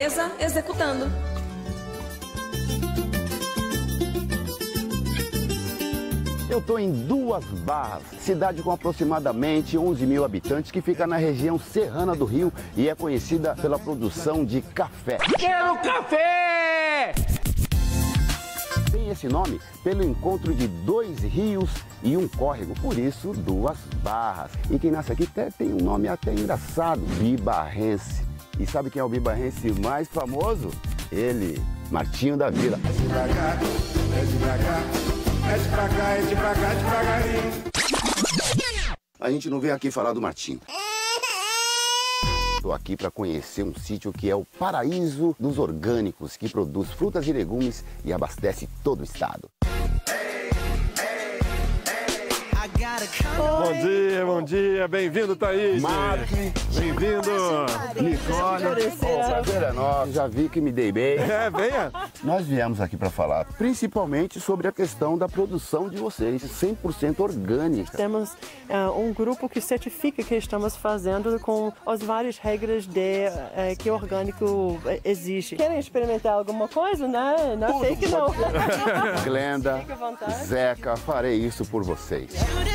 executando. Eu estou em Duas Barras, cidade com aproximadamente 11 mil habitantes que fica na região serrana do Rio e é conhecida pela produção de café. Quero café! Tem esse nome pelo encontro de dois rios e um córrego, por isso Duas Barras. E quem nasce aqui tem um nome até engraçado, Bibarrense. E sabe quem é o bibarrense mais famoso? Ele, Martinho da Vila. É de pra cá, é de pra cá, é de pra cá, é de pra cá, devagarinho. A gente não vem aqui falar do Martinho. Estou aqui para conhecer um sítio que é o Paraíso dos Orgânicos, que produz frutas e legumes e abastece todo o estado. Bom dia, bem-vindo, Thaís. Marcos, bem-vindo. Nicole, prazer é nosso. Já vi que me dei bem. Venha. Nós viemos aqui para falar principalmente sobre a questão da produção de vocês, 100% orgânica. Temos um grupo que certifica que estamos fazendo com as várias regras de que orgânico exige. Querem experimentar alguma coisa, né? Não sei que não. Glenda, Zeca, farei isso por vocês.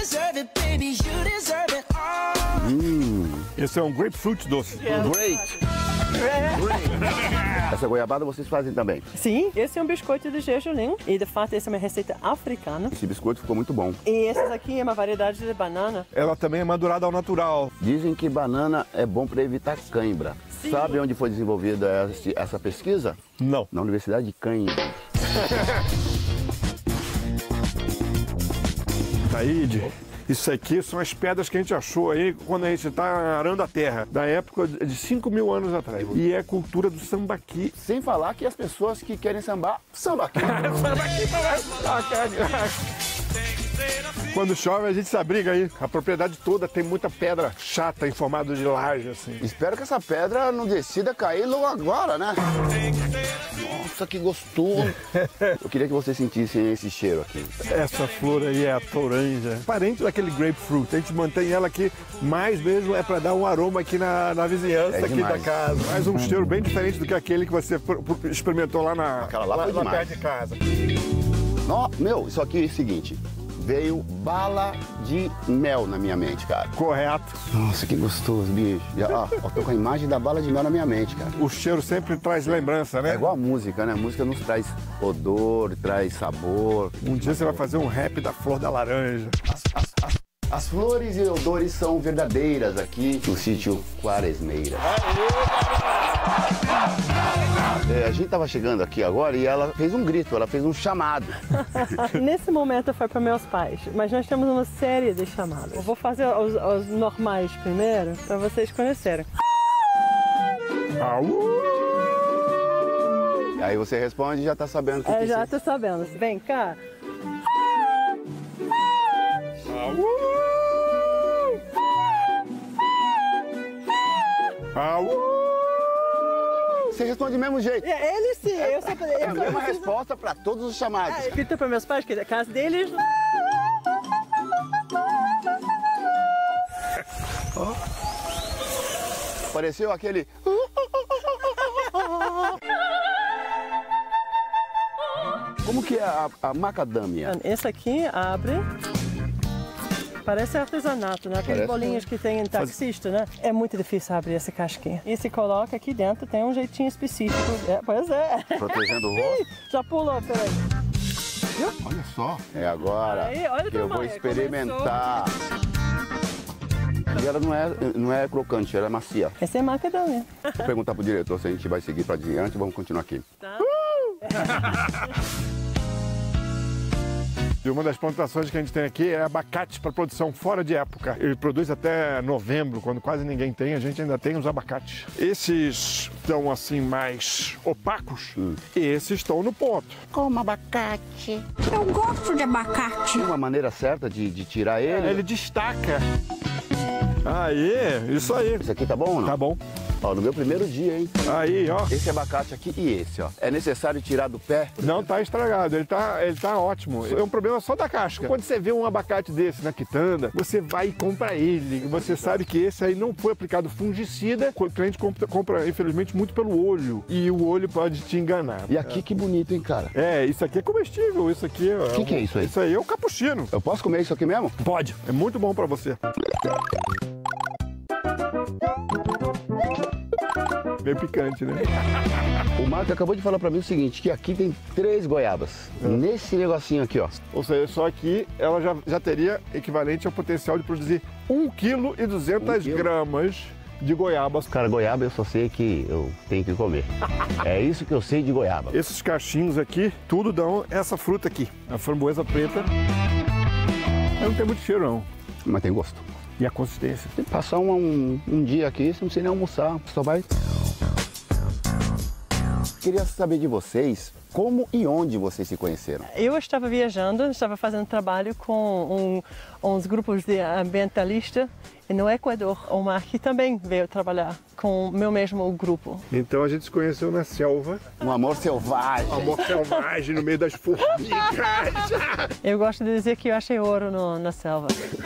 Esse é um grapefruit doce. Great! Essa goiabada vocês fazem também? Sim, esse é um biscoito de gergelim e de fato essa é uma receita africana. Esse biscoito ficou muito bom. E esse aqui é uma variedade de banana. Ela também é madurada ao natural. Dizem que banana é bom para evitar cãibra. Sim. Sabe onde foi desenvolvida essa pesquisa? Não. Na Universidade de Cambridge. Taíde, isso aqui são as pedras que a gente achou aí quando a gente está arando a terra, da época de 5 mil anos atrás. E é a cultura do sambaqui. Sem falar que as pessoas que querem sambar, sambaqui. Quando chove a gente se abriga aí. A propriedade toda tem muita pedra chata em formato de laje, assim. Espero que essa pedra não decida cair logo agora, né? Nossa, que gostoso. Eu queria que vocês sentissem esse cheiro aqui. Essa flor aí é a toranja, parente daquele grapefruit. A gente mantém ela aqui, mais mesmo é para dar um aroma aqui na vizinhança aqui da casa. Mais um cheiro bem diferente do que aquele que você experimentou lá lá perto de casa. Meu, isso aqui é o seguinte. Veio bala de mel na minha mente, cara. Correto. Nossa, que gostoso, bicho. Eu tô com a imagem da bala de mel na minha mente, cara. O cheiro sempre traz lembrança, né? É igual a música, né? A música nos traz odor, traz sabor. Um dia você vai fazer um rap da flor da laranja. As flores e odores são verdadeiras aqui no sítio Quaresmeira. A gente tava chegando aqui agora e ela fez um grito, ela fez um chamado. Nesse momento foi para meus pais, mas nós temos uma série de chamadas. Eu vou fazer os normais primeiro, para vocês conhecerem. E aí você responde e já tá sabendo o que já tô sabendo. Vem cá. Você responde do mesmo jeito. Ele sim, eu só É a mesma resposta para todos os chamados. Grita para meus pais, que é a casa deles. Pareceu aquele... Como que é a macadâmia? Esse aqui abre... Parece artesanato, né? Aquelas bolinhas que tem em taxista, né? É muito difícil abrir essa casquinha. E se coloca aqui dentro, tem um jeitinho específico. Pois é. Protegendo o rosto? Já pulou, peraí. Viu? Olha só. É agora aí, olha que eu vou experimentar. E ela não é crocante, ela é macia. Essa é macadâmia. Vou perguntar pro diretor se a gente vai seguir para adiante, vamos continuar aqui. Tá. E uma das plantações que a gente tem aqui é abacate para produção fora de época. Ele produz até novembro, quando quase ninguém tem, a gente ainda tem os abacates. Esses estão assim mais opacos e esses estão no ponto. Como abacate. Eu gosto de abacate. Tem uma maneira certa de tirar ele? Ele destaca. Aí, isso aí. Isso aqui tá bom ou não? Tá bom. Ó, no meu primeiro dia, hein? Aí, ó. Esse abacate aqui e esse, ó. É necessário tirar do pé? Não tá estragado, ele tá ótimo. É um problema só da casca. Quando você vê um abacate desse na quitanda, você vai e compra ele. Você sabe que esse aí não foi aplicado fungicida. O cliente compra, infelizmente, muito pelo olho. E o olho pode te enganar. E aqui que bonito, hein, cara? É, isso aqui é comestível. Isso aqui O que é isso aí? Isso aí é o cappuccino. Eu posso comer isso aqui mesmo? Pode. É muito bom pra você. Bem picante, né? O Marco acabou de falar pra mim o seguinte, que aqui tem 3 goiabas. Nesse negocinho aqui, ó. Ou seja, só que ela já teria equivalente ao potencial de produzir 1,2 kg de goiabas. Cara, goiaba eu só sei que eu tenho que comer. É isso que eu sei de goiaba. Esses cachinhos aqui, tudo dão essa fruta aqui. A framboesa preta. Não tem muito cheiro, não. Mas tem gosto. E a consistência. Tem que passar um dia aqui, você não precisa nem almoçar. Só vai... Queria saber de vocês, como e onde vocês se conheceram? Eu estava viajando, estava fazendo trabalho com uns grupos de ambientalistas no Equador. O Mark também veio trabalhar com o meu mesmo grupo. Então a gente se conheceu na selva. Um amor selvagem. Um amor selvagem no meio das formigas. Eu gosto de dizer que eu achei ouro na selva.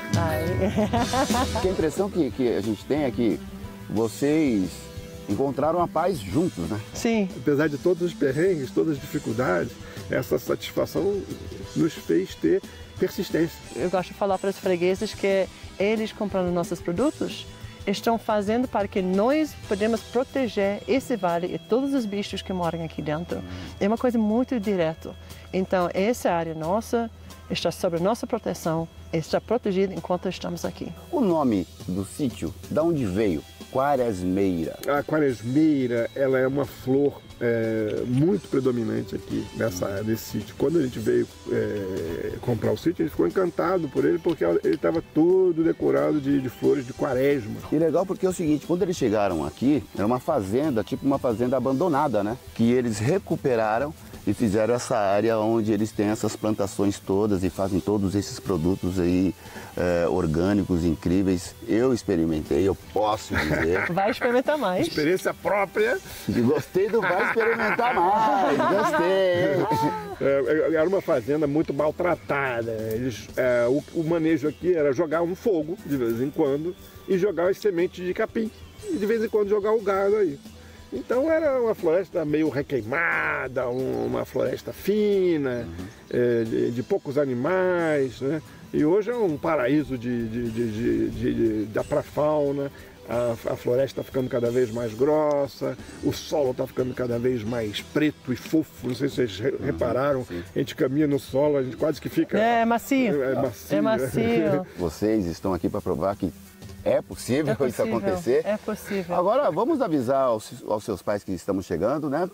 A impressão que a gente tem é que vocês encontraram a paz juntos, né? Sim. Apesar de todos os perrengues, todas as dificuldades, essa satisfação nos fez ter persistência. Eu gosto de falar para os fregueses que eles comprando nossos produtos estão fazendo para que nós podemos proteger esse vale e todos os bichos que moram aqui dentro. É uma coisa muito direta. Então, essa área nossa está sob nossa proteção, está protegida enquanto estamos aqui. O nome do sítio, de onde veio? Quaresmeira. A quaresmeira, ela é uma flor muito predominante aqui nesse sítio. Quando a gente veio comprar o sítio, a gente ficou encantado por ele, porque ele estava todo decorado de flores de quaresma. E legal porque é o seguinte, quando eles chegaram aqui, era uma fazenda, tipo uma fazenda abandonada, né? Que eles recuperaram e fizeram essa área onde eles têm essas plantações todas e fazem todos esses produtos aí orgânicos, incríveis. Eu experimentei, eu posso dizer. Vai experimentar mais. Experiência própria. E gostei do vai experimentar mais, gostei. Era uma fazenda muito maltratada. O manejo aqui era jogar um fogo de vez em quando e jogar as sementes de capim. E de vez em quando jogar o gado aí. Então era uma floresta meio requeimada, uma floresta fina, de poucos animais, né? E hoje é um paraíso para a fauna. A floresta está ficando cada vez mais grossa, o solo está ficando cada vez mais preto e fofo. Não sei se vocês repararam, a gente caminha no solo, a gente quase que fica... É macio. É macio. Vocês estão aqui para provar que é possível isso acontecer? É possível. Agora vamos avisar aos seus pais que estamos chegando, né?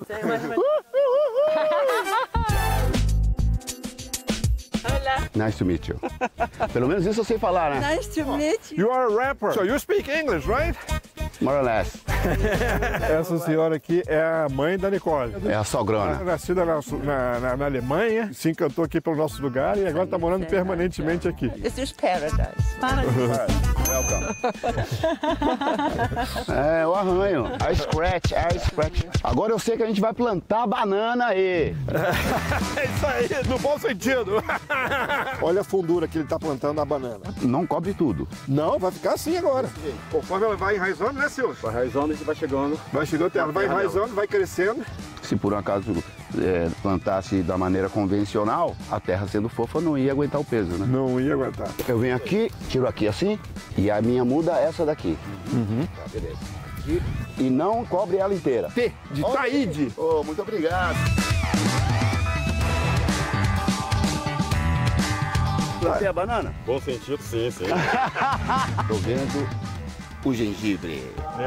Olá. Nice to meet you. Pelo menos isso eu sei falar, né? Nice to meet you. You are a rapper, so you speak English, right? More or less. Essa senhora aqui é a mãe da Nicole. É a sogrona. Nascida na Alemanha, se encantou aqui pelo nosso lugar e agora está morando permanentemente aqui. This is paradise. Welcome. É, o arranho. A scratch. Agora eu sei que a gente vai plantar banana aí. É isso aí, no bom sentido. Olha a fundura que ele está plantando a banana. Não cobre tudo. Não, vai ficar assim agora. Conforme ela vai enraizando, né, Silvio? Vai enraizando e vai chegando. Vai chegando, ela vai enraizando, vai crescendo. Se por um acaso plantasse da maneira convencional, a terra sendo fofa não ia aguentar o peso, né? Não ia aguentar. Eu venho aqui, tiro aqui assim, e a minha muda é essa daqui. Tá, beleza. E não cobre ela inteira. T, de Taíde. Oh, muito obrigado. Plantei a banana? Bom sentido, sim. Tô vendo o gengibre.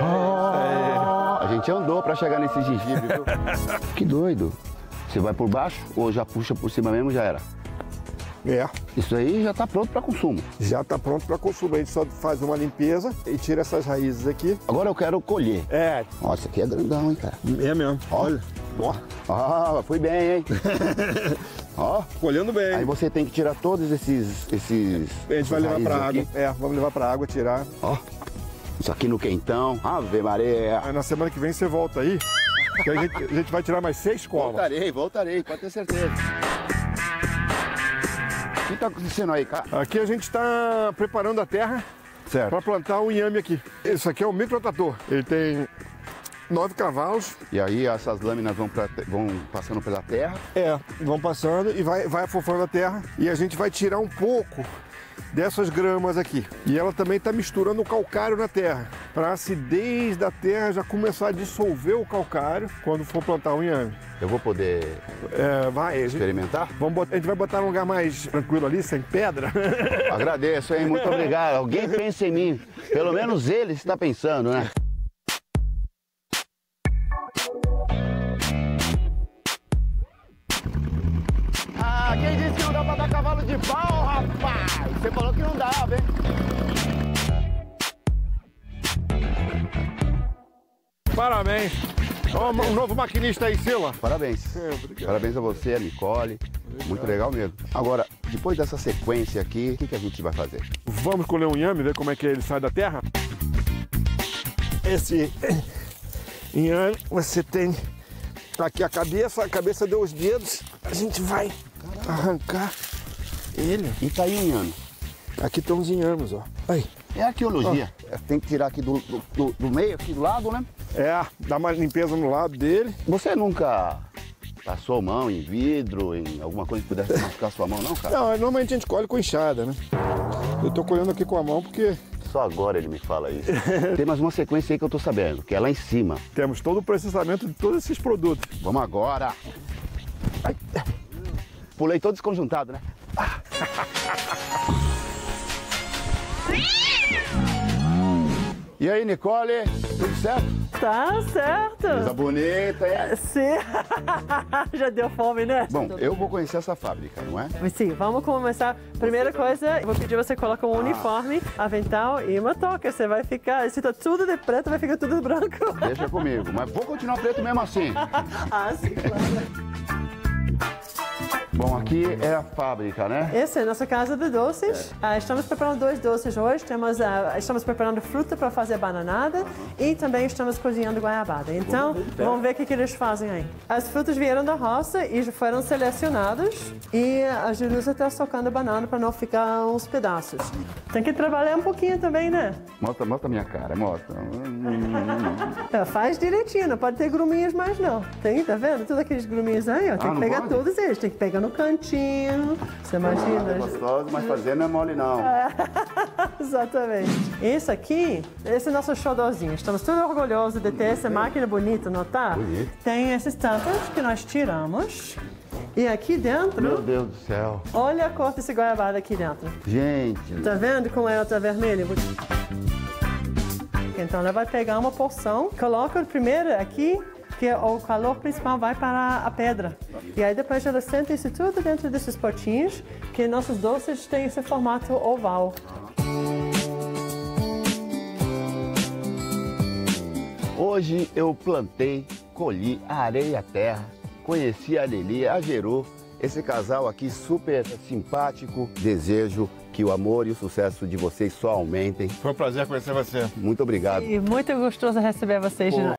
A gente andou pra chegar nesse gengibre, viu? Que doido. Você vai por baixo ou já puxa por cima mesmo, já era? É. Isso aí já tá pronto para consumo. Já está pronto para consumo. A gente só faz uma limpeza e tira essas raízes aqui. Agora eu quero colher. É. Nossa, aqui é grandão, hein, cara? É mesmo. Olha. Ó, fui bem, hein? Ó. Colhendo bem. Aí você tem que tirar todos esses a gente vai levar para água. aqui. Vamos levar para água, tirar. Ó. Isso aqui no quentão. Ave Maria. Aí na semana que vem você volta aí, que a gente vai tirar mais 6 colas. Voltarei, pode ter certeza. O que tá acontecendo aí, cara? Aqui a gente está preparando a terra para plantar o inhame aqui. Isso aqui é um microtrator. Ele tem 9 cavalos. E aí essas lâminas vão passando pela terra? Vão passando e vai afofando a terra. E a gente vai tirar um pouco dessas gramas aqui. E ela também está misturando o calcário na terra, para a acidez da terra já começar a dissolver o calcário quando for plantar o inhame. Eu vou poder experimentar? A gente vai botar num lugar mais tranquilo ali, sem pedra. Agradeço, hein? Muito obrigado. Alguém pensa em mim. Pelo menos ele está pensando, né? Ah, quem disse que não dá pra dar cavalo de pau, rapaz? Você falou que não dava, hein? Parabéns. Ó, um novo maquinista aí, Sila. Parabéns. Parabéns a você, a Nicole. Muito legal mesmo. Agora, depois dessa sequência aqui, o que a gente vai fazer? Vamos colher um inhame, ver como é que ele sai da terra. Esse inhame, você tem aqui a cabeça deu os dedos. A gente vai arrancar ele. E tá aí um inhame. Aqui estão os inhames, ó. Aí. É arqueologia. Tem que tirar aqui do meio, aqui do lado, né? Dá uma limpeza no lado dele. Você nunca passou a mão em vidro, em alguma coisa que pudesse machucar sua mão, não, cara? Não, normalmente a gente colhe com enxada, né? Eu tô colhendo aqui com a mão porque... Só agora ele me fala isso. Tem mais uma sequência aí que eu tô sabendo, que é lá em cima. Temos todo o processamento de todos esses produtos. Vamos agora. Ai. Pulei todo desconjuntado, né? E aí, Nicole, tudo certo? Tá certo. Coisa bonita, hein? Sim. Já deu fome, né? Bom, eu vou conhecer essa fábrica, não é? Sim, vamos começar. Primeira coisa, eu vou pedir você colocar um uniforme, avental e uma touca. Você vai ficar, se tá tudo de preto, vai ficar tudo branco. Deixa comigo, mas vou continuar preto mesmo assim. Sim, claro. Bom, aqui é a fábrica, né? Essa é a nossa casa de doces. Estamos preparando 2 doces hoje. Estamos preparando fruta para fazer bananada e também estamos cozinhando goiabada. Então, vamos ver o que eles fazem aí. As frutas vieram da roça e já foram selecionadas. E a Jerusa está socando banana para não ficar uns pedaços. Tem que trabalhar um pouquinho também, né? Mostra a minha cara, mostra. Faz direitinho, não pode ter gruminhos mais não. Tem, tá vendo? Todos aqueles gruminhos aí, ó. Tem que pegar todos eles, tem que pegar no cantinho. Você imagina? É gostoso, mas fazer não é mole não. Exatamente. Esse aqui, esse é o nosso xodózinho. Estamos todos orgulhosos de ter essa máquina bonita, não tá? Bonito. Tem esses tampas que nós tiramos. E aqui dentro... Meu Deus do céu. Olha a cor desse goiabada aqui dentro. Gente. Tá vendo como ela tá vermelha? Então ela vai pegar uma porção, coloca primeiro aqui, que o calor principal vai para a pedra. E aí depois ela senta isso tudo dentro desses potinhos, que nossos doces têm esse formato oval. Hoje eu plantei, colhi, arei a terra, conheci a Lili, a Jeru, esse casal aqui super simpático. Desejo que o amor e o sucesso de vocês só aumentem. Foi um prazer conhecer você. Muito obrigado. E muito gostoso receber vocês de novo.